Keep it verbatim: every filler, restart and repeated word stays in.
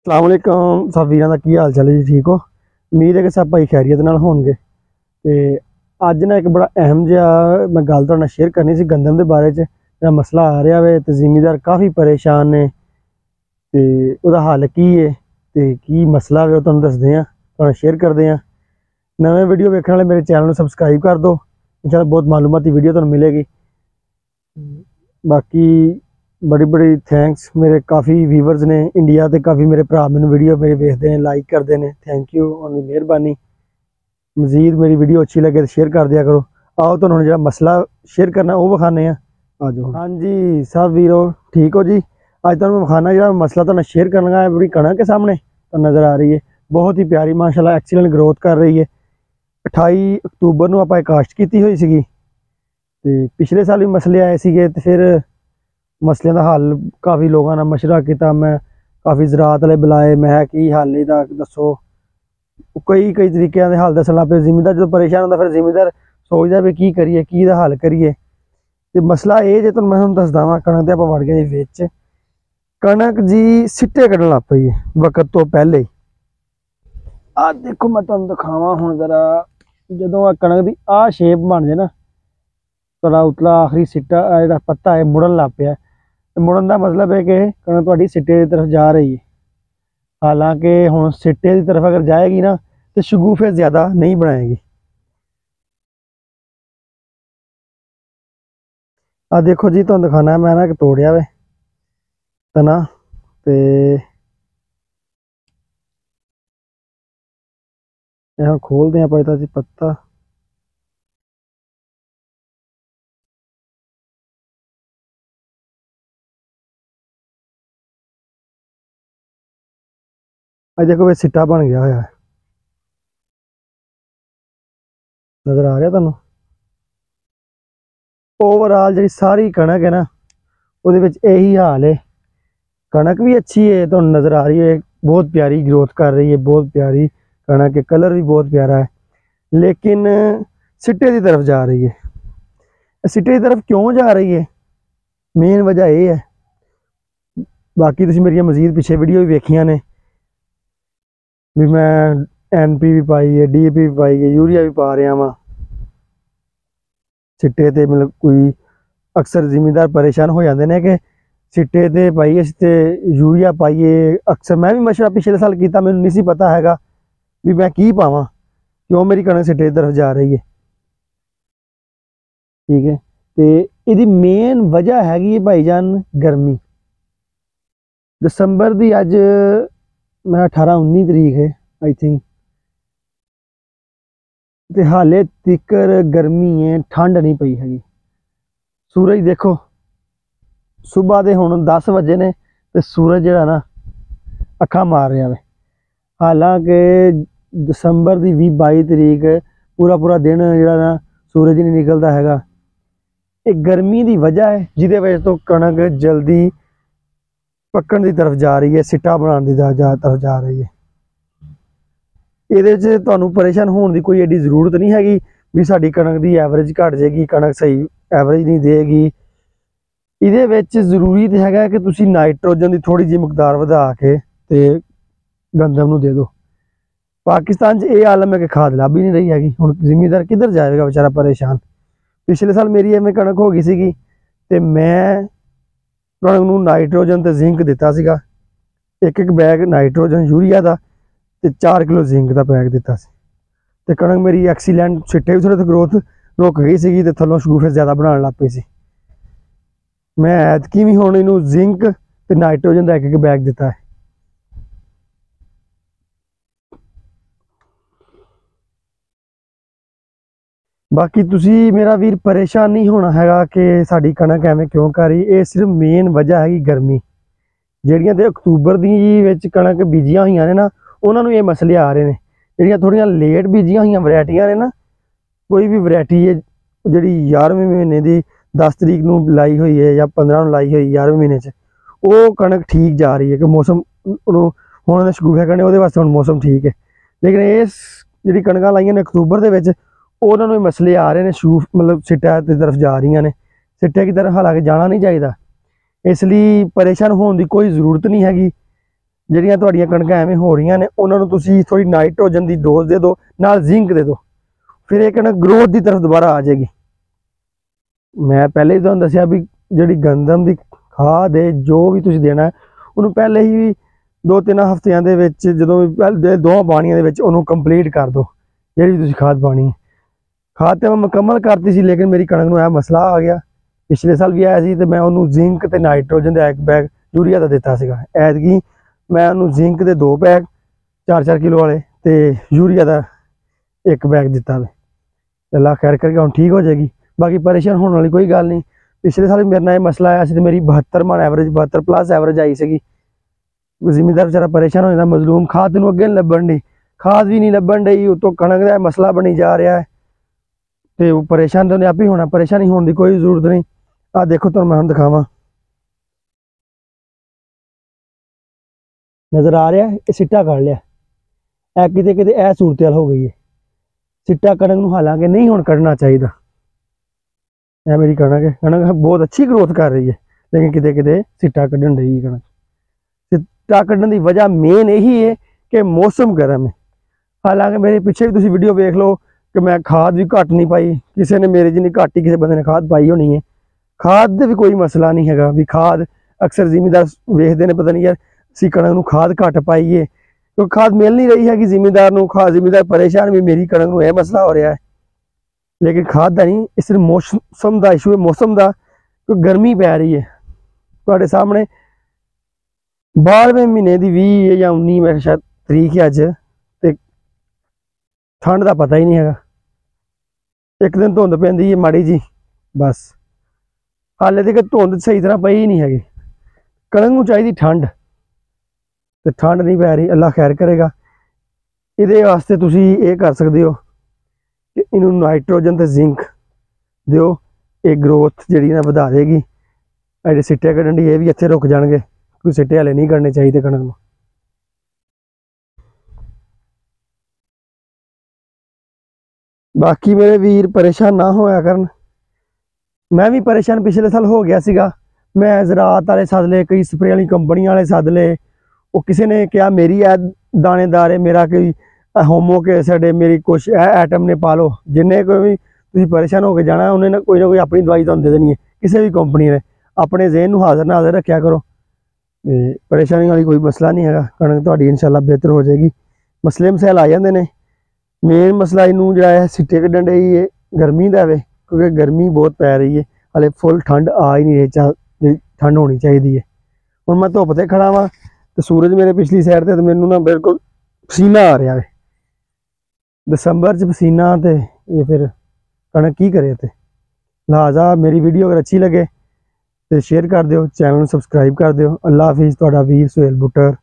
अस्सलाम वालेकुम सब वीरां दा की हाल चाल है जी। ठीक हो? उम्मीद है कि सब भाई खैरियत नाल होणगे। ते अज ना एक बड़ा अहम जिहा मैं गल तुहाडे नाल शेयर करनी सी गंदम दे बारे च। जेह्ड़ा मसला आ रहा है ते जिमीदार काफ़ी परेशान ने ते ओहदा हल की है ते की मसला है तुहानूं दसदे आं, तुहाडे शेयर करदे आं। नवें वीडियो वेखण वाले मेरे चैनल नूं सबसक्राइब कर दो। इंशाअल्लाह बहुत मालूमाती वीडियो तुहानूं मिलेगी। बाकी बड़ी बड़ी थैंक्स, मेरे काफ़ी व्यूवर्स ने इंडिया के, काफ़ी मेरे भरा मैनूं वीडियो मेरे वेखते हैं, लाइक करते हैं। थैंक यू, उन्होंने मेहरबानी। मजीद मेरी वीडियो अच्छी लगे तो शेयर कर दिया करो। आओ तो जो मसला शेयर करना वो विखाने आ जाओ। हाँ जी सब वीरो ठीक हो जी। अज तुहानूं विखाना जो मसला तुहानूं शेयर करना है, बड़ी कणक के सामने तो नज़र आ रही है, बहुत ही प्यारी माशाल्लाह एक्सीलेंट ग्रोथ कर रही है। अठाई अक्तूबर को आप काश्त की हुई सी ते पिछले साल भी मसले आए थे, तो फिर मसलों का हल काफ़ी लोगों ने मशवरा किया। मैं काफ़ी ज़रात वाले बुलाए, मैं की हल इहदा दसो। कई कई तरीके के हल दसन लग पे। जिमीदार जो परेशान होता फिर जिमीदार सोचता भी की करिए, की दा हल करिए। तो मसला ये जो तुहानूं मैं तुहानूं दसदा वां, कणक दे आपां वड़ गए जी विच। कणक जी सिट्टे कड्ढण लग पई है वक्त तो पहले ही। आ देखो मैं तुहानूं दिखावां हुण ज़रा, जदों आ कणक दी आ शेप बन जाए ना, थोड़ा उतला आखिरी सिट्टा जिहड़ा पत्ता है मुड़न लग पिया। मुड़न का मतलब है कि कणक तुहाडी सिट्टे की तरफ जा रही है। हालांकि हुण सिट्टे की तरफ अगर जाएगी ना तो शगुफे ज़्यादा नहीं बनाएगी। आ देखो जी तुहानूं दिखाना मैं ना एक तोड़िया वे तना ते हम खोलते हैं पता जी पत्ता। अज देखो वे सिट्टा बन गया होया, नज़र आ रहा तुहानूं? ओवरऑल जी सारी कणक है ना वो यही हाल है। कणक भी अच्छी है, तो नज़र आ रही है, बहुत प्यारी ग्रोथ कर रही है, बहुत प्यारी कणक है, कलर भी बहुत प्यारा है। लेकिन सिट्टे की तरफ जा रही है। सिट्टे की तरफ क्यों जा रही है, मेन वजह यह है। बाकी तुसीं मेरिया मजीद पिछे वीडियो भी वेखियां ने भी मैं एन पी भी पाई है, डी ए पी भी पाई है, यूरिया भी पा रहा वहाँ सिट्टे ते। मतलब कोई अक्सर जिमीदार परेशान हो जाते हैं कि सिट्टे ते पाइए ते यूरिया पाइए। अक्सर मैं भी मशवरा पिछले साल किया, मैनूं नहीं सी पता हैगा भी मैं की पावां, क्यों मेरी कणक सिट्टे की तरफ जा रही है। ठीक है, तो यदी मेन वजह हैगी भाईजान गर्मी। दसंबर की अज मैं अठारह उन्नी तरीक है आई थिंक, तो हाले तिकर गर्मी है, ठंड नहीं पई हैगी। सूरज देखो सुबह के हुण दस बजे ने तो सूरज जिहड़ा ना अखा मार रहा है। हालांकि दसंबर की भी बाई तरीक पूरा पूरा दिन जिहड़ा ना सूरज नहीं निकलता हैगा। एक गर्मी की वजह है जिहदे वजह तो कणक जल्दी पकण की तरफ जा रही है, सिट्टा बनाने की तरफ जा रही है। ये तुहानूं परेशान होने की कोई एडी जरूरत नहीं हैगी भी साडी कणक की एवरेज घट जाएगी, कणक सही एवरेज नहीं देगी। इहदे विच जरूरी तो हैगा कि तुसीं नाइट्रोजन की थोड़ी जी मकदार वधा के ते गंदम नूं दे दो। पाकिस्तान च ये आलम है कि खाद लभ ही नहीं रही हैगी। हुण जिमीदार किधर जाएगा बेचारा परेशान। पिछले साल मेरी एवें कणक हो गई सीगी ते मैं कणक नूं नाइट्रोजन ते जिंक दिता सीगा। एक एक बैग नाइट्रोजन यूरिया का ते चार किलो जिंक का पैक दिता सी ते कणक मेरी एक्सीलेंट सिट्टे भी थोड़े ग्रोथ रुक गई सी ते थल्लों शगुफे ज़्यादा बनाने लग पई सी। मैं ऐतकी भी हुण इहनूं जिंक ते नाइट्रोजन का एक एक बैग दिता है। बाकी तुसी मेरा वीर परेशान नहीं होना हैगा कि साड़ी कणक एवें क्यों कर रही। ये सिर्फ मेन वजह हैगी गर्मी। जिहड़ियां ते अक्तूबर दी विच कणक बीजियां होईयां ने ना उन्हां नूं ये मसले आ रहे हैं। जिहड़ियां थोड़ियां लेट बीजियां होईयां वैरायटियां ने ना, कोई भी वैरायटी है जिहड़ी ग्यारहवें महीने की दस तरीक नूं लाई हुई है या पंद्रह नूं लाई हुई ग्यारहवें महीने च, वो कणक ठीक जा रही है कि मौसम हुण शगुफे करने उहदे वास्ते हुण मौसम ठीक है। लेकिन इस जिहड़ी कणकां लाइयां ने अक्तूबर दे विच उन्होंने मसले आ रहे हैं, शूफ मतलब सिट्टे की तरफ जा रही ने, सिट्टे की तरफ हालांकि जाना नहीं चाहिए। इसलिए परेशान होने की कोई ज़रूरत नहीं हैगी। ਜਿਹੜੀਆਂ ਤੁਹਾਡੀਆਂ ਕਣਕਾਂ ਐਵੇਂ ਹੋ ਰਹੀਆਂ ਨੇ ਉਹਨਾਂ ਨੂੰ ਤੁਸੀਂ ਥੋੜੀ ਨਾਈਟ੍ਰੋਜਨ ਦੀ ਡੋਜ਼ ਦੇ ਦਿਓ, ਨਾਲ ਜ਼ਿੰਕ ਦੇ ਦਿਓ, ਫਿਰ ਇਹ ਕਣਕ ਗਰੋਥ ਦੀ ਤਰਫ ਦੁਬਾਰਾ ਆ ਜਾਏਗੀ। ਮੈਂ ਪਹਿਲੇ ਹੀ ਤੁਹਾਨੂੰ ਦੱਸਿਆ ਵੀ ਜਿਹੜੀ ਗੰਦਮ ਦੀ ਖਾਦ ਹੈ ਜੋ ਵੀ ਤੁਸੀਂ ਦੇਣਾ ਉਹਨੂੰ ਪਹਿਲੇ ਹੀ ਦੋ ਤਿੰਨ ਹਫ਼ਤਿਆਂ ਦੇ ਵਿੱਚ, ਜਦੋਂ ਵੀ ਪਹਿਲੇ ਦੋਵਾਂ ਪਾਣੀਆਂ ਦੇ ਵਿੱਚ ਉਹਨੂੰ ਕੰਪਲੀਟ ਕਰ ਦਿਓ ਜਿਹੜੀ ਵੀ ਤੁਸੀਂ ਖਾਦ ਪਾਣੀ ਹੈ। ਖਾਦ ਤੇ ਮੈਂ ਮੁਕੰਮਲ ਕਰਤੀ ਸੀ, ਲੇਕਿਨ ਮੇਰੀ ਕਣਕ ਨੂੰ ਇਹ ਮਸਲਾ ਆ ਗਿਆ। ਪਿਛਲੇ ਸਾਲ ਵੀ ਆਇਆ ਸੀ ਤੇ ਮੈਂ ਉਹਨੂੰ ਜ਼ਿੰਕ ਤੇ ਨਾਈਟ੍ਰੋਜਨ ਦਾ ਇੱਕ ਬੈਗ ਯੂਰੀਆ ਦਾ ਦਿੱਤਾ ਸੀਗਾ। ਐਤਕੀ ਮੈਂ ਉਹਨੂੰ ਜ਼ਿੰਕ ਦੇ ਦੋ ਬੈਗ ਚਾਰ ਚਾਰ ਕਿਲੋ ਵਾਲੇ ਤੇ ਯੂਰੀਆ ਦਾ ਇੱਕ ਬੈਗ ਦਿੱਤਾ ਵੇ। ਅੱਲਾ ਖੈਰ ਕਰਕੇ ਹੁਣ ਠੀਕ ਹੋ ਜਾਏਗੀ। ਬਾਕੀ ਪਰੇਸ਼ਾਨ ਹੋਣ ਵਾਲੀ ਕੋਈ ਗੱਲ ਨਹੀਂ। ਪਿਛਲੇ ਸਾਲ ਮੇਰੇ ਨਾਲ ਇਹ ਮਸਲਾ ਆਇਆ ਸੀ ਤੇ ਮੇਰੀ ਬਹੱਤਰ ਮਣ ਐਵਰੇਜ ਬਹੱਤਰ ਪਲੱਸ ਐਵਰੇਜ ਆਈ ਸੀਗੀ। ਜ਼ਿਮੀਦਾਰ ਵਿਚਾਰਾ ਪਰੇਸ਼ਾਨ ਹੋ ਜਾਂਦਾ, ਮਜ਼ਲੂਮ। ਖਾਦ ਨੂੰ ਅੱਗੇ ਨਹੀਂ ਲੱਭਣ ਡਈ, ਖਾਦ ਵੀ ਨਹੀਂ ਲੱਭਣ ਡਈ, ਉਤੋਂ ਕਣਕ ਦਾ ਮਸਲਾ ਬਣੀ ਜਾ ਰਿਹਾ ਹੈ ਤੇ ਉਹ ਪਰੇਸ਼ਾਨ ਤਾਂ ਉਹਨੇ ਆਪ ਹੀ ਹੋਣਾ। ਪਰੇਸ਼ਾਨੀ ਹੋਣ ਦੀ ਕੋਈ ਜ਼ਰੂਰਤ ਨਹੀਂ। ਆਹ ਦੇਖੋ ਤੁਹਾਨੂੰ ਮੈਂ ਹੁਣ ਦਿਖਾਵਾਂ, ਨਜ਼ਰ ਆ ਰਿਹਾ ਇਹ ਸਿੱਟਾ ਕੱਢ ਲਿਆ। ਇਹ ਕਿਤੇ ਕਿਤੇ ਇਹ ਸੂਰਤ ਹਾਲ ਹੋ ਗਈ ਹੈ। ਸਿੱਟਾ ਕਣਕ ਨੂੰ ਹਾਲਾਂਕਿ ਨਹੀਂ ਹੁਣ ਕੱਢਣਾ ਚਾਹੀਦਾ। ਇਹ ਮੇਰੀ ਕਣਕ ਹੈ, ਕਣਕ ਬਹੁਤ ਅੱਛੀ ਗਰੋਥ ਕਰ ਰਹੀ ਹੈ, ਲੇਕਿਨ ਕਿਤੇ ਕਿਤੇ ਸਿੱਟਾ ਕੱਢਣ ਰਹੀ ਹੈ। ਕਣਕ ਸਿੱਟਾ ਕੱਢਣ ਦੀ ਵਜ੍ਹਾ ਮੇਨ ਇਹੀ ਹੈ ਕਿ ਮੌਸਮ ਗਰਮ ਹੈ। ਹਾਲਾਂਕਿ ਮੇਰੇ ਪਿੱਛੇ ਵੀ ਤੁਸੀਂ ਵੀਡੀਓ ਵੇਖ ਲਓ ਕਿ ਮੈਂ ਖਾਦ ਵੀ ਘੱਟ ਨਹੀਂ ਪਾਈ, ਕਿਸੇ ਨੇ ਮੇਰੇ ਜਿੰਨੀ ਘੱਟ ਹੀ ਕਿਸੇ ਬੰਦੇ ਨੇ ਖਾਦ ਪਾਈ ਹੋਣੀ ਹੈ। ਖਾਦ ਦੇ ਵੀ ਕੋਈ ਮਸਲਾ ਨਹੀਂ ਹੈਗਾ ਵੀ ਖਾਦ ਅਕਸਰ ਜ਼ਿਮੀਦਾਰ ਵੇਖਦੇ ਨੇ, ਪਤਾ ਨਹੀਂ ਯਾਰ ਅਸੀਂ ਕਣਕ ਨੂੰ ਖਾਦ ਘੱਟ ਪਾਈਏ ਕਿਉਂਕਿ ਖਾਦ ਮਿਲ ਨਹੀਂ ਰਹੀ ਹੈਗੀ ਜ਼ਿਮੀਦਾਰ ਨੂੰ। ਖਾਦ ਜ਼ਿਮੀਦਾਰ ਪਰੇਸ਼ਾਨ ਵੀ ਮੇਰੀ ਕਣਕ ਨੂੰ ਇਹ ਮਸਲਾ ਹੋ ਰਿਹਾ ਹੈ, ਲੇਕਿਨ ਖਾਦ ਦਾ ਨਹੀਂ, ਇਸ ਮੌਸਮ ਦਾ ਇਸ਼ੂ ਹੈ। ਮੌਸਮ ਦਾ ਕਿਉਂਕਿ ਗਰਮੀ ਪੈ ਰਹੀ ਹੈ ਤੁਹਾਡੇ ਸਾਹਮਣੇ। ਬਾਰ੍ਹਵੇਂ ਮਹੀਨੇ ਦੀ ਵੀਹ ਜਾਂ ਉੱਨੀ ਮੇਰੇ ਸ਼ਾਇਦ ਤਰੀਕ ਹੈ ਅੱਜ, ਤੇ ਠੰਡ ਦਾ ਪਤਾ ਹੀ ਨਹੀਂ ਹੈਗਾ। ਇੱਕ ਦਿਨ ਧੁੰਦ ਪੈਂਦੀ ਹੈ ਮਾੜੀ ਜੀ, ਬਸ ਹਾਲੇ ਤੱਕ ਧੁੰਦ ਸਹੀ ਤਰ੍ਹਾਂ ਪਈ ਹੀ ਨਹੀਂ ਹੈਗੀ। ਕਣਕ ਨੂੰ ਚਾਹੀਦੀ ਠੰਡ, ਤੇ ਠੰਡ ਨਹੀਂ ਪੈ ਰਹੀ। ਅੱਲਾ ਖੈਰ ਕਰੇਗਾ। ਇਹਦੇ ਵਾਸਤੇ ਤੁਸੀਂ ਇਹ ਕਰ ਸਕਦੇ ਹੋ ਕਿ ਇਹਨੂੰ ਨਾਈਟ੍ਰੋਜਨ ਤੇ ਜ਼ਿੰਕ ਦਿਓ, ਇਹ ਗਰੋਥ ਜਿਹੜੀ ਨਾ ਵਧਾ ਦੇਗੀ। ਜਿਹੜੇ ਸਿੱਟੇ ਕੱਢਣ ਦੀ ਇਹ ਵੀ ਇੱਥੇ ਰੁਕ ਜਾਣਗੇ, ਕੋਈ ਸਿੱਟੇ ਹਲੇ ਨਹੀਂ ਕਰਨੇ ਚਾਹੀਦੇ ਕਣਕ ਨੂੰ। ਬਾਕੀ ਮੇਰੇ ਵੀਰ ਪਰੇਸ਼ਾਨ ਨਾ ਹੋਇਆ ਕਰਨ, ਮੈਂ ਵੀ ਪਰੇਸ਼ਾਨ ਪਿਛਲੇ ਸਾਲ ਹੋ ਗਿਆ ਸੀਗਾ। ਮੈਂ ਜ਼ਰਾਤ ਵਾਲੇ ਸੱਦ ਲਏ, ਕਈ ਸਪਰੇ ਵਾਲੀ ਕੰਪਨੀ ਵਾਲੇ ਸੱਦ ਲਏ। ਉਹ ਕਿਸੇ ਨੇ ਕਿਹਾ ਮੇਰੀ ਇਹ ਦਾਣੇਦਾਰ ਹੈ, ਮੇਰਾ ਕੋਈ ਹੋਮੋ ਐਸਿਡ ਹੈ, ਮੇਰੀ ਕੁਛ ਇਹ ਆਈਟਮ ਨੇ ਪਾ ਲਓ। ਜਿੰਨੇ ਕੋਈ ਵੀ ਤੁਸੀਂ ਪਰੇਸ਼ਾਨ ਹੋ ਕੇ ਜਾਣਾ ਉਹਨੇ ਨਾ ਕੋਈ ਨਾ ਕੋਈ ਆਪਣੀ ਦਵਾਈ ਤੁਹਾਨੂੰ ਦੇ ਦੇਣੀ ਹੈ ਕਿਸੇ ਵੀ ਕੰਪਨੀ ਨੇ। ਆਪਣੇ ਜ਼ਹਿਨ ਨੂੰ ਹਾਜ਼ਰ ਨਾਜ਼ਰ ਰੱਖਿਆ ਕਰੋ, ਤੇ ਪਰੇਸ਼ਾਨੀ ਵਾਲੀ ਕੋਈ ਮਸਲਾ ਨਹੀਂ ਹੈਗਾ। ਕਣਕ ਤੁਹਾਡੀ ਇਨਸ਼ਾਅੱਲਾ ਬਿਹਤਰ ਹੋ ਜਾਏਗੀ। ਮਸਲੇ ਮਸੈਲ ਆ ਜਾਂਦੇ ਨੇ, ਮੇਨ ਮਸਲਾ ਇਹਨੂੰ ਜਿਹੜਾ ਹੈ ਸਿੱਟੇ ਕੱਢਣ ਦੇ ਹੀ ਹੈ ਗਰਮੀ ਦਾ ਵੇ, ਕਿਉਂਕਿ ਗਰਮੀ ਬਹੁਤ ਪੈ ਰਹੀ ਹੈ। ਹਲੇ ਫੁੱਲ ਠੰਡ ਆ ਹੀ ਨਹੀਂ ਰਹੀ, ਚਾ ਠੰਡ ਹੋਣੀ ਚਾਹੀਦੀ ਹੈ। ਹੁਣ ਮੈਂ ਧੁੱਪ ਤੇ ਖੜਾ ਵਾਂ ਤੇ ਸੂਰਜ ਮੇਰੇ ਪਿਛਲੀ ਸਾਈਡ ਤੇ, ਤੇ ਮੈਨੂੰ ਨਾ ਬਿਲਕੁਲ ਪਸੀਨਾ ਆ ਰਿਹਾ ਹੈ। ਦਸੰਬਰ 'ਚ ਪਸੀਨਾ ਤੇ ਇਹ ਫਿਰ ਕਣਕ ਕੀ ਕਰੇ। ਤੇ ਲਿਹਾਜ਼ਾ ਮੇਰੀ ਵੀਡੀਓ ਅਗਰ ਅੱਛੀ ਲੱਗੇ ਤੇ शेयर कर दो, चैनल सब्सक्राइब कर दो। अल्लाह हाफिज़, ਤੁਹਾਡਾ ਵੀਰ ਸੁਹੇਲ ਬੁੱਟਰ।